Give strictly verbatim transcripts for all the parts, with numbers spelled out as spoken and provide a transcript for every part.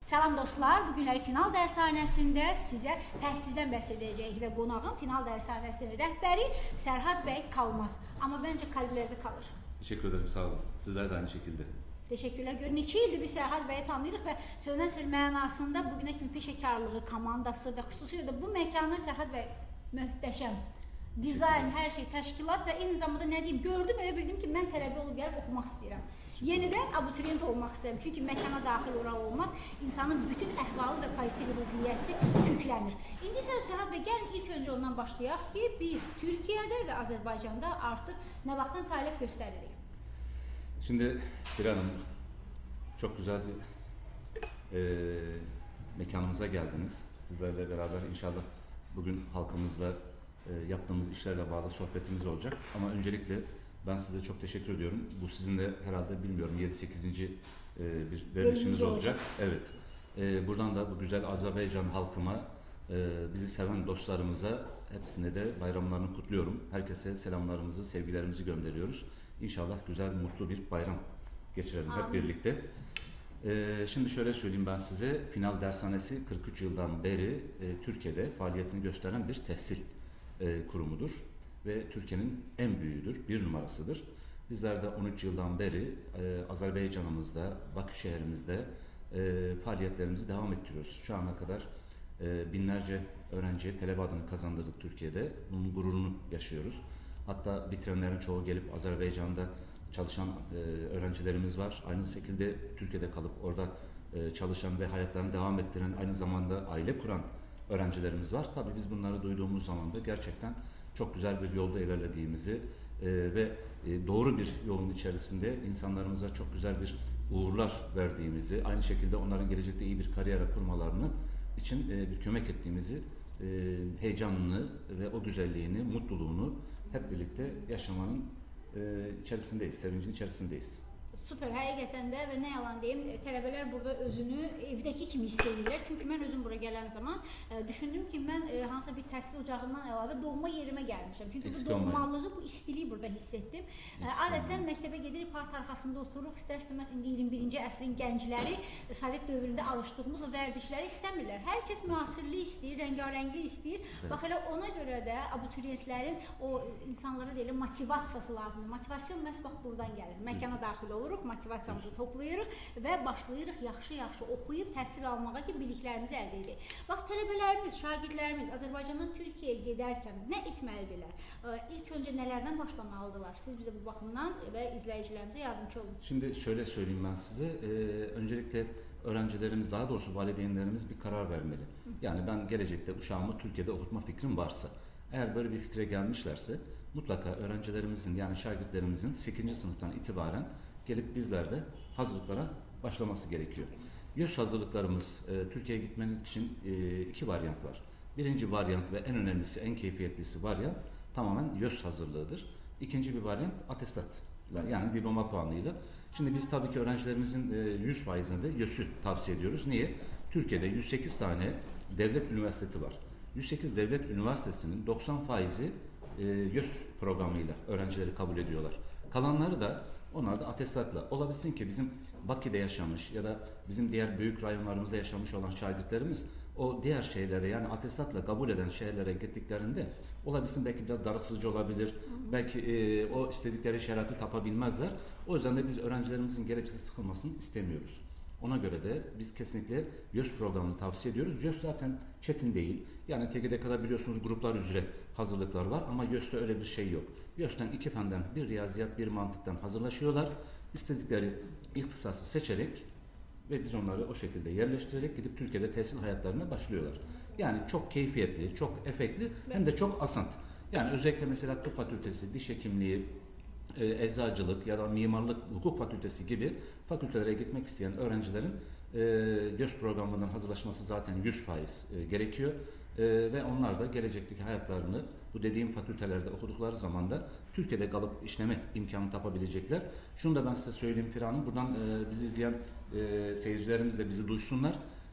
Salam dostlar, bugünləri final dərshanəsində sizə təhsildən bəhs edəcəyik və qonağım final dərshanəsinin rəhbəri Sərhad bəy Kalmaz. Amma bəncə kalblərdə kalır. Teşekkür ederim, sağ olun. Sizler de aynı şekilde. Teşekkürler. Gör, neçə ildir biz Sərhad bəyi tanıyırıq və sözün əsl mənasında bugünə kimi peşəkarlığı, komandası və xüsusilə də bu məkanı Sərhad bəy möhtəşəm. Dizayn, hər şey, təşkilat və eyni zamanda nə deyim, gördüm, elə bildim ki, mən tələbə olub gəlib oxumaq istəyirəm. Yenidən abituriyent olmaq istəyirəm. Çünki məkana daxil oral olmaz. İnsanın bütün əhvalı və pozitiv ruhiyyəsi yüklənir. İndi isə Sərhad bəy, gəlin ilk öncə ondan başlayaq ki, biz Türkiyədə və Azərbaycanda artıq nə vaxtdan fəaliyyət göstəririk? Şimdi Bir Hanım, çok güzel bir e, mekanımıza geldiniz. Sizlerle beraber inşallah bugün halkımızla e, yaptığımız işlerle bağlı sohbetimiz olacak. Ama öncelikle ben size çok teşekkür ediyorum. Bu sizin de herhalde bilmiyorum yedi sekizinci E, bir verilişiniz olacak. olacak. Evet. E, buradan da bu güzel Azerbaycan halkıma, e, bizi seven dostlarımıza hepsine de bayramlarını kutluyorum. Herkese selamlarımızı, sevgilerimizi gönderiyoruz. İnşallah güzel, mutlu bir bayram geçirelim Amin. Hep birlikte. Ee, şimdi şöyle söyleyeyim ben size, Final Dershanesi kırk üç yıldan beri e, Türkiye'de faaliyetini gösteren bir tehsil e, kurumudur. Ve Türkiye'nin en büyüğüdür, bir numarasıdır. Bizler de on üç yıldan beri e, Azerbaycan'ımızda, Bakü şehrimizde e, faaliyetlerimizi devam ettiriyoruz. Şu ana kadar e, binlerce öğrenciye talebe adını kazandırdık Türkiye'de. Bunun gururunu yaşıyoruz. Hatta bitirenlerin çoğu gelip Azerbaycan'da çalışan e, öğrencilerimiz var. Aynı şekilde Türkiye'de kalıp orada e, çalışan ve hayatlarını devam ettiren, aynı zamanda aile kuran öğrencilerimiz var. Tabii biz bunları duyduğumuz zaman da gerçekten çok güzel bir yolda ilerlediğimizi e, ve e, doğru bir yolun içerisinde insanlarımıza çok güzel bir uğurlar verdiğimizi, aynı şekilde onların gelecekte iyi bir kariyer kurmalarını için e, bir kömek ettiğimizi, e, heyecanını ve o güzelliğini, mutluluğunu hep birlikte yaşamanın e, içerisindeyiz, sevincin içerisindeyiz. Süper, həqiqətən də və nə yalan deyim, tələbələr burada özünü evdəki kimi hiss edirlər. Çünki mən özüm bura gələn zaman e, düşündüm ki, mən e, hansısa bir təhsil ocağından əlavə doğma yerimə gəlmişəm. Çünki bu doğmallığı, bu istiliyi burada hiss etdim. E, adətən məktəbə gedirik, part arxasında otururuq, istər-istəməz indi iyirmi birinci əsrin gəncləri e, Sovet dövründə alışdığımız o vərdişləri istəmirlər. Hər kəs müasirlik istəyir, rəngarənglik istəyir. Evet. Bax, elə ona görə də abituriyentlərin o insanlara deyilən motivasiyası lazımdır. Motivasiyon məhz bax buradan gəlir. Məkana daxil oluruq, motivasiyamızı toplayırıq və başlayırıq yaxşı-yaxşı oxuyub təhsil almağa ki, biliklərimizi əldə edək. Bax, tələbələrimiz, şagirdlərimiz Azərbaycandan Türkiyəyə gedərkən nə etməlidirlər? İlk öncə nələrdən başlamalıdırlar? Siz bize bu bakımdan ve izleyicilerimize yardımcı olun. Şimdi şöyle söyleyeyim ben size. Ee, öncelikle öğrencilerimiz, daha doğrusu valideynlerimiz bir karar vermeli. Yani ben gelecekte uşağımı Türkiye'de okutma fikrim varsa, eğer böyle bir fikre gelmişlerse mutlaka öğrencilerimizin, yani şagirdlerimizin sekizinci sınıftan itibaren gelip bizlerde hazırlıklara başlaması gerekiyor. YÖS hazırlıklarımız e, Türkiye'ye gitmek için e, iki varyant var. Birinci varyant ve en önemlisi, en keyfiyetlisi varyant tamamen YÖS hazırlığıdır. İkinci bir varyant atestat, yani diploma puanıyla. Şimdi biz tabii ki öğrencilerimizin e, yüz faizinde YÖS'ü tavsiye ediyoruz. Niye? Türkiye'de yüz sekiz tane devlet üniversitesi var. yüz sekiz devlet üniversitesinin doksan faizi e, YÖS programıyla öğrencileri kabul ediyorlar. Kalanları da onlar da atestatla, olabilsin ki bizim Bakü'de yaşamış ya da bizim diğer büyük rayonlarımızda yaşamış olan şagirdlerimiz o diğer şehirlere, yani atestatla kabul eden şehirlere gittiklerinde olabilsin belki biraz darıklıcı olabilir, hı hı. belki e, o istedikleri şeriatı tapabilmezler. O yüzden de biz öğrencilerimizin gelecekte sıkılmasını istemiyoruz. Ona göre de biz kesinlikle YÖS programını tavsiye ediyoruz. YÖS zaten çetin değil. Yani T G D K'da biliyorsunuz gruplar üzere hazırlıklar var ama YÖS'te öyle bir şey yok. YÖS'ten iki fenden, bir riyaziyat, bir mantıktan hazırlaşıyorlar. İstedikleri ihtisası seçerek ve biz onları o şekilde yerleştirerek gidip Türkiye'de tehsil hayatlarına başlıyorlar. Yani çok keyfiyetli, çok efektli hem de çok asant. Yani özellikle mesela tıp fakültesi, diş hekimliği, E, eczacılık ya da mimarlık, hukuk fakültesi gibi fakültelere gitmek isteyen öğrencilerin e, YÖS programından hazırlaşması zaten yüz faiz e, gerekiyor. E, ve onlar da gelecekteki hayatlarını bu dediğim fakültelerde okudukları zaman da Türkiye'de kalıp işleme imkanı tapabilecekler. Şunu da ben size söyleyeyim Pir Hanım, buradan e, bizi izleyen e, seyircilerimiz de bizi duysunlar.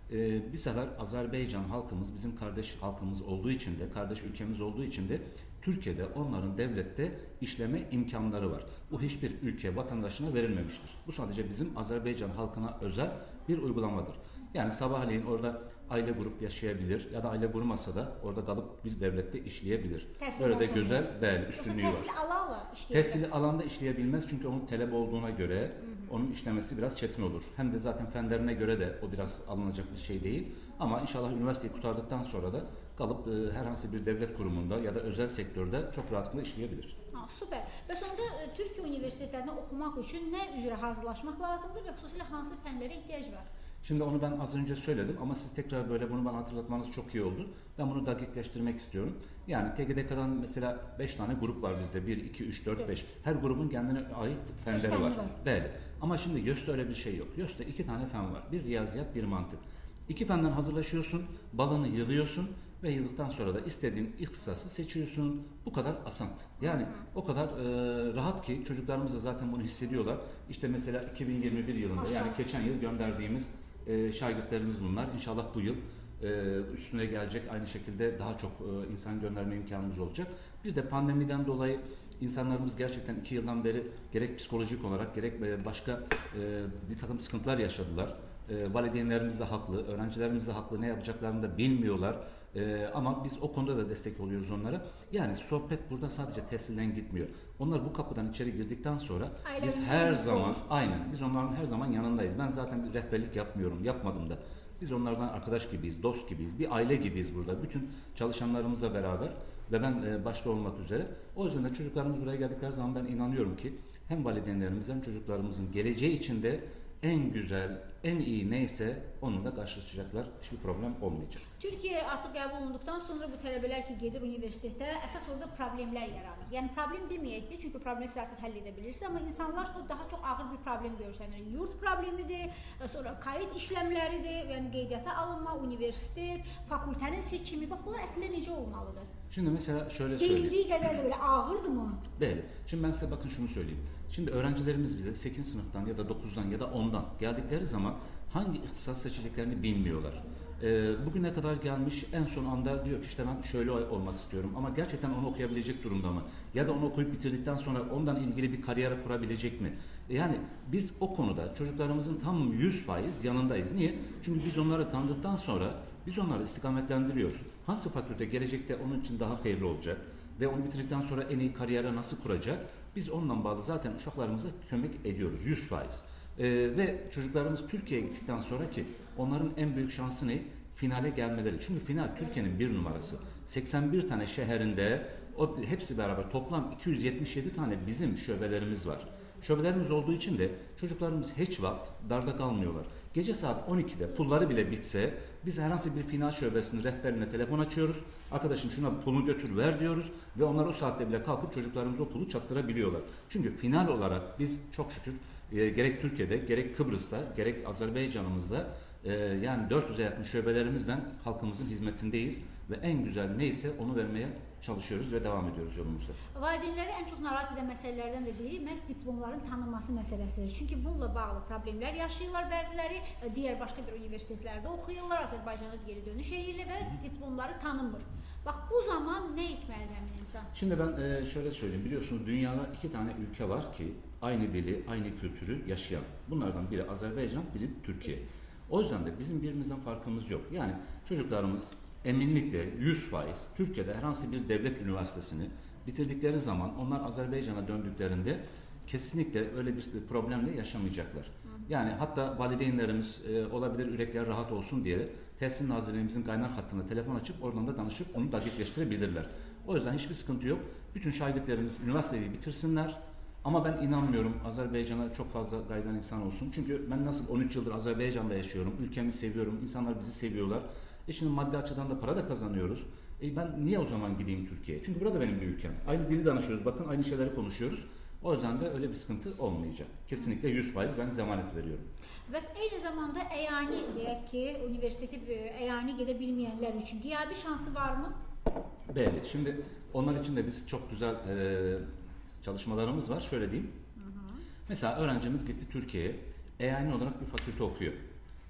Ee, bir sefer Azerbaycan halkımız bizim kardeş halkımız olduğu için de, kardeş ülkemiz olduğu için de Türkiye'de onların devlette işleme imkanları var. Bu hiçbir ülke vatandaşına verilmemiştir. Bu sadece bizim Azerbaycan halkına özel bir uygulamadır. Yani sabahleyin orada aile grup yaşayabilir ya da aile kurmasa da orada kalıp bir devlette işleyebilir. Təhsil Böyle de olsa güzel bəli, üstünlüğü var. Təhsil ala-ala işləyir. Təhsili alanda işleyebilmez çünkü onun talep olduğuna göre hı hı. onun işlemesi biraz çetin olur. Hem de zaten fenlerine göre de o biraz alınacak bir şey değil. Ama inşallah üniversiteyi kurtardıktan sonra da kalıp e, herhangi bir devlet kurumunda ya da özel sektörde çok rahatlıkla işleyebilir. Ha, süper. Bəs onda e, Türkiye üniversitetlərində oxumaq üçün nə üzrə hazırlaşmaq lazımdır və xüsusilə hansı fənlərə ehtiyac var? Şimdi onu ben az önce söyledim ama siz tekrar böyle bunu bana hatırlatmanız çok iyi oldu. Ben bunu dakikleştirmek istiyorum. Yani T G D K'dan mesela beş tane grup var bizde. bir, iki, üç, dört, beş. Her grubun kendine ait fenleri var. Böyle. Ama şimdi YÖS'te öyle bir şey yok. YÖS'te iki tane fen var. Bir riyaziyat, bir mantık. İki fenden hazırlaşıyorsun, balını yığıyorsun ve yıldıktan sonra da istediğin ihtisası seçiyorsun. Bu kadar asant. Yani hı hı. o kadar e, rahat ki çocuklarımız da zaten bunu hissediyorlar. İşte mesela iki bin yirmi bir yılında Maşallah. yani geçen yıl gönderdiğimiz e, şagirdlerimiz bunlar. İnşallah bu yıl e, üstüne gelecek aynı şekilde daha çok e, insan gönderme imkanımız olacak. Bir de pandemiden dolayı insanlarımız gerçekten iki yıldan beri gerek psikolojik olarak gerek başka e, bir takım sıkıntılar yaşadılar. E, valideynlerimiz de haklı, öğrencilerimiz de haklı, ne yapacaklarını da bilmiyorlar. E, ama biz o konuda da destek oluyoruz onlara. Yani sohbet burada sadece tesisten gitmiyor. Onlar bu kapıdan içeri girdikten sonra biz her zaman, olur. aynen biz onların her zaman yanındayız. Ben zaten bir rehberlik yapmıyorum, yapmadım da. Biz onlardan arkadaş gibiyiz, dost gibiyiz, bir aile gibiyiz burada. Bütün çalışanlarımızla beraber ve ben e, başta olmak üzere. O yüzden de çocuklarımız buraya geldikleri zaman ben inanıyorum ki hem valideynlerimiz hem çocuklarımızın geleceği içinde en güzel, en iyi neyse onunla karşılaşacaklar. Hiçbir problem olmayacak. Türkiye artık qəbul olunduqdan sonra bu tələbələr ki gedir universitetə, əsas orada problemlər yaranır. Yəni problem deməyək də, çünki problemi siz artıq həll edə bilirsiniz, amma insanlar daha çox ağır bir problem görsənir. Yurt problemidir, sonra kayıt işləmləridir, yəni qeydiyyata alınma, universitet, fakültənin seçimi. Bax, bunlar əslində necə olmalıdır? Şimdi mesela şöyle söyleyeyim. Deyildiği kadar da böyle ağırdı mı? Değil. Şimdi ben size bakın şunu söyleyeyim. Şimdi öğrencilerimiz bize sekizinci sınıftan ya da dokuzdan ya da ondan geldikleri zaman hangi ihtisas seçeceklerini bilmiyorlar. Ee, bugüne kadar gelmiş en son anda diyor ki işte ben şöyle olmak istiyorum ama gerçekten onu okuyabilecek durumda mı? Ya da onu okuyup bitirdikten sonra ondan ilgili bir kariyer kurabilecek mi? Yani biz o konuda çocuklarımızın tam yüz faiz yanındayız. Niye? Çünkü biz onları tanıdıktan sonra biz onları istikametlendiriyoruz. Hangi fakülte gelecekte onun için daha hayırlı olacak ve onu bitirdikten sonra en iyi kariyere nasıl kuracak? Biz onunla bağlı zaten uşaklarımıza kömek ediyoruz yüz faiz. Ee, ve çocuklarımız Türkiye'ye gittikten sonra ki onların en büyük şansı ne? Finale gelmeleri. Çünkü final Türkiye'nin bir numarası. seksen bir tane şehrinde o, hepsi beraber toplam iki yüz yetmiş yedi tane bizim şöbelerimiz var. Şöbelerimiz olduğu için de çocuklarımız hiç vakit darda kalmıyorlar. Gece saat on ikide pulları bile bitse biz herhangi bir final şöbesinin rehberine telefon açıyoruz. Arkadaşım şuna pulunu götür ver diyoruz ve onlar o saatte bile kalkıp çocuklarımız o pulu çattırabiliyorlar. Çünkü final olarak biz çok şükür e, gerek Türkiye'de gerek Kıbrıs'ta gerek Azerbaycan'ımızda e, yani dört yüze yakın şubelerimizden halkımızın hizmetindeyiz ve en güzel neyse onu vermeye çalışıyoruz ve devam ediyoruz yolumuzda. Valideynləri ən çox narahat edən məsələlərdən də biri məhz diplomların tanınması məsələsidir. Çünki bununla bağlı problemlər yaşayırlar bəziləri, digər başqa bir universitetlərdə oxuyurlar, Azərbaycana geri dönüş edirlər və diplomları tanınmır. Bax bu zaman nə etməlidir həmin insan? Şimdi ben e, şöyle söyleyeyim, biliyorsunuz dünyada iki tane ülke var ki aynı dili, aynı kültürü yaşayan. Bunlardan biri Azerbaycan, biri Türkiye. O yüzden de bizim birbirimizden farkımız yok. Yani çocuklarımız eminlikle yüz faiz Türkiye'de herhangi bir devlet üniversitesini bitirdikleri zaman onlar Azerbaycan'a döndüklerinde kesinlikle öyle bir problemle yaşamayacaklar. Yani hatta valideynlerimiz e, olabilir yürekleri rahat olsun diye Tahsil Nazirliğimizin kaynar hattına telefon açıp oradan da danışıp onu dakikleştirebilirler. O yüzden hiçbir sıkıntı yok. Bütün şagirdlerimiz üniversiteyi bitirsinler. Ama ben inanmıyorum Azerbaycan'a çok fazla gaydan insan olsun. Çünkü ben nasıl on üç yıldır Azerbaycan'da yaşıyorum. Ülkemi seviyorum. İnsanlar bizi seviyorlar. E şimdi maddi açıdan da para da kazanıyoruz. E ben niye o zaman gideyim Türkiye'ye? Çünkü burada benim bir ülkem. Aynı dili danışıyoruz. Bakın aynı şeyleri konuşuyoruz. O yüzden de öyle bir sıkıntı olmayacak. Kesinlikle yüz faiz ben zemanet veriyorum. Və eyni zamanda əyani deyək ki, universiteti əyani gedə bilməyənlər üçün qiyabi şansı varmı? Bəli. Şimdi onlar için de biz çok güzel e, çalışmalarımız var. Şöyle diyeyim. Hı hı. Mesela öğrencimiz gitti Türkiye'ye. Əyani olarak bir fakülte okuyor.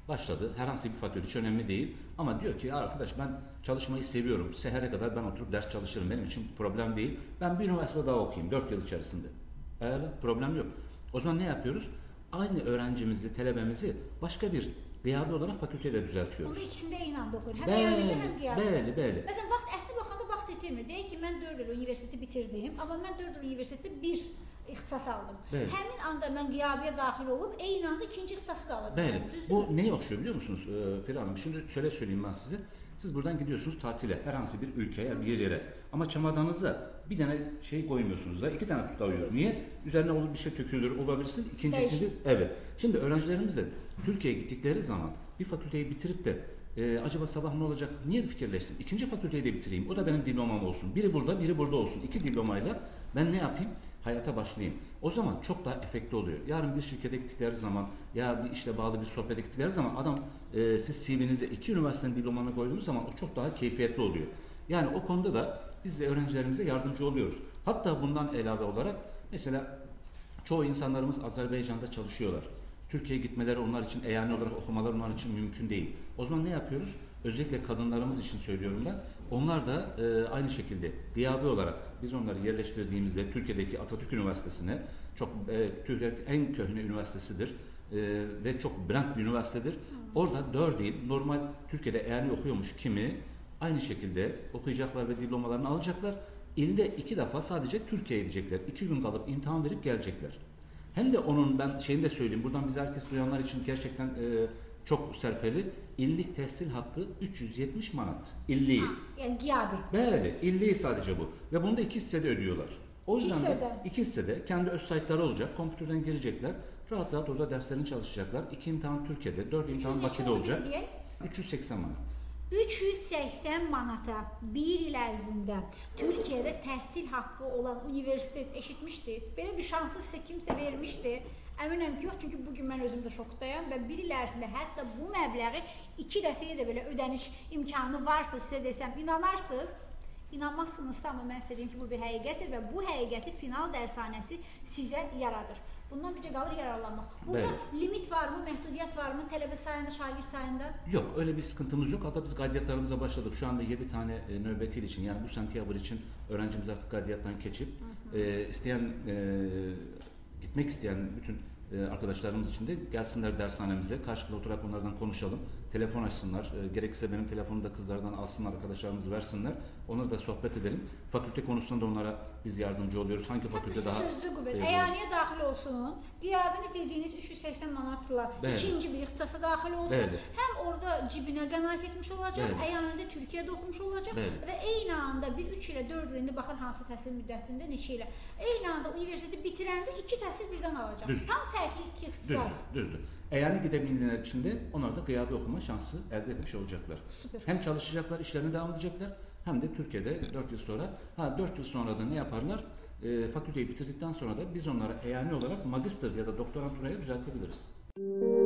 Başladı. Herhangi bir fakülte, hiç önemli değil. Ama diyor ki arkadaş ben çalışmayı seviyorum. Sehere kadar ben oturup ders çalışırım. Benim için problem değil. Ben bir üniversite daha okuyayım dört yıl içerisinde. Eğer problem yok. O zaman ne yapıyoruz? Aynı öğrencimizi, talebemizi başka bir gıyabi olarak fakültede düzeltiyoruz. Onda ikisinde eyni anda oxuyur. Həm Bəli, əyanidə, həm qiyabida. bəli, bəli. Məsələn, vaxt əsli baxanda vaxt itirmir. Deyək ki, mən dörd il universiteti bitirdim, amma mən dörd il universitetdə bir ixtisas aldım. Bəli. Həmin anda mən qiyabiyə daxil olub, eyni anda ikinci ixtisası da alabilirim. Bəli. Bu neye okşuyor biliyor musunuz e, Peri Hanım? Şimdi şöyle söyleyeyim ben size. Siz buradan gidiyorsunuz tatile, herhangi bir ülkeye, bir yere. Ama çamadanınıza bir tane şey koymuyorsunuz da iki tane tutarıyor. Niye? Üzerine olur bir şey tökülür olabilirsin. İkincisinde evet. Şimdi öğrencilerimiz de Türkiye'ye gittikleri zaman bir fakülteyi bitirip de e, acaba sabah ne olacak? Niye fikirleşsin? İkinci fakülteyi de bitireyim. O da benim diplomam olsun. Biri burada, biri burada olsun. İki diplomayla ben ne yapayım? Hayata başlayayım. O zaman çok daha efektli oluyor. Yarın bir şirkete gittikleri zaman ya bir işle bağlı bir sohbete gittikleri zaman adam e, siz C V'nize iki üniversitenin diplomanı koyduğunuz zaman o çok daha keyfiyetli oluyor. Yani o konuda da biz de öğrencilerimize yardımcı oluyoruz. Hatta bundan ilave olarak mesela çoğu insanlarımız Azerbaycan'da çalışıyorlar. Türkiye'ye gitmeleri onlar için, eyani olarak okumaları onlar için mümkün değil. O zaman ne yapıyoruz? Özellikle kadınlarımız için söylüyorum ben. Onlar da e, aynı şekilde gıyabi olarak biz onları yerleştirdiğimizde Türkiye'deki Atatürk Üniversitesi'ne çok e, Türkiye'nin en köhne üniversitesidir e, ve çok brand bir üniversitedir. Hmm. Orada dört yıl normal Türkiye'de eyani okuyormuş kimi aynı şekilde okuyacaklar ve diplomalarını alacaklar. İlde iki defa sadece Türkiye'ye gidecekler. İki gün kalıp imtihan verip gelecekler. Hem de onun ben şeyini de söyleyeyim. Buradan bizi herkes duyanlar için gerçekten e, çok serfeli. İllik tehsil hakkı üç yüz yetmiş manat. İlliği. Ha, yani qiyabi. Böyle. İlliği sadece bu. Ve bunu da iki hissede ödüyorlar. O yüzden İki de hissede. iki hissede kendi öz saytları olacak. Kompütürden girecekler. Rahat rahat orada derslerini çalışacaklar. İki imtihan Türkiye'de, dört imtihan Bakı'da olacak. üç yüz seksen manat. üç yüz seksen manata bir il ərzində Türkiyədə təhsil haqqı olan universitet eşitmişdiniz. Belə bir şansı sizə kimsə vermişdi. Əminəm ki, yox, çünki bugün mən özüm də şokdayam və bir il ərzində hətta bu məbləği iki dəfəyə də belə ödəniş imkanı varsa sizə desəm, inanarsınız. İnanmazsınızsa, amma mən sizə deyim ki, bu bir həqiqətdir və bu həqiqəti final dərshanəsi sizə yaradır. Bundan bircə qalır yararlanmaq. Burada evet. Limit var mı, məhdudiyyət var mı, tələbə sayında, şagird sayında? Yok, öyle bir sıkıntımız yok. Hatta biz qaydiyatlarımıza başladık. Şu anda yedi tane e, növbəti il için, yani bu sentyabr için öğrencimiz artık qaydiyattan keçip, hı hı. E, isteyen, e, gitmek isteyen bütün e, arkadaşlarımız için de gelsinler dershanemize, karşılıklı oturarak onlardan konuşalım. Telefon açsınlar, e, gerekirse benim telefonumu da kızlardan alsınlar, arkadaşlarımız versinler. Onlarla da sohbet edelim. Fakülte konusunda onlara biz yardımcı oluyoruz. Hangi fakülte Hətta daha... Sözlü qüvvət, əyaniyə daxil olsun, qiyabini dediyiniz üç yüz seksen manatla Bəli. ikinci bir ixtisasa daxil olsun. Bəli. Həm orada cibinə qənaət etmiş olacaq, əyanində Türkiyədə oxumuş olacaq Bəli. Və eyni anda bir üç ilə dörd ilində baxır hansı təhsil müddətində, neçə ilə. Eyni anda universiteti bitirəndə iki təhsil birdən alacaq. Düzdür. Tam fərqli iki ixtisas. Düzdür, düzdür. Eyani gidebilirler için de onlar da gıyabi okuma şansı elde etmiş olacaklar. Süper. Hem çalışacaklar, işlerine devam edecekler, hem de Türkiye'de dört yıl sonra, ha dört yıl sonra da ne yaparlar? E, fakülteyi bitirdikten sonra da biz onlara eyani olarak magister ya da doktoranturaya düzeltebiliriz.